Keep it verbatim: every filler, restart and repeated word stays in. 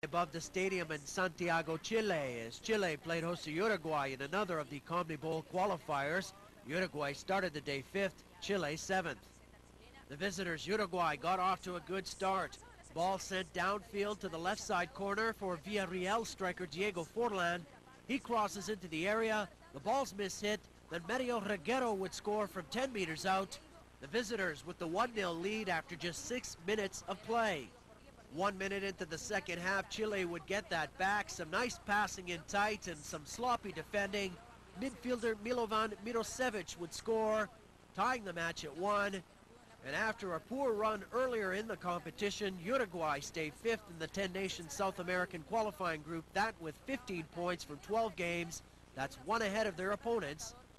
Above the stadium in Santiago, Chile, as Chile played host to Uruguay in another of the CONMEBOL qualifiers. Uruguay started the day fifth, Chile seventh. The visitors, Uruguay, got off to a good start. Ball sent downfield to the left side corner for Villarreal striker Diego Forlan. He crosses into the area, the ball's mishit, then Mario Reguero would score from ten meters out. The visitors with the one nil lead after just six minutes of play. One minute into the second half, Chile would get that back. Some nice passing in tight and some sloppy defending. Midfielder Milovan Mirosevic would score, tying the match at one. And after a poor run earlier in the competition, Uruguay stayed fifth in the ten-nation South American qualifying group, that with fifteen points from twelve games. That's one ahead of their opponents,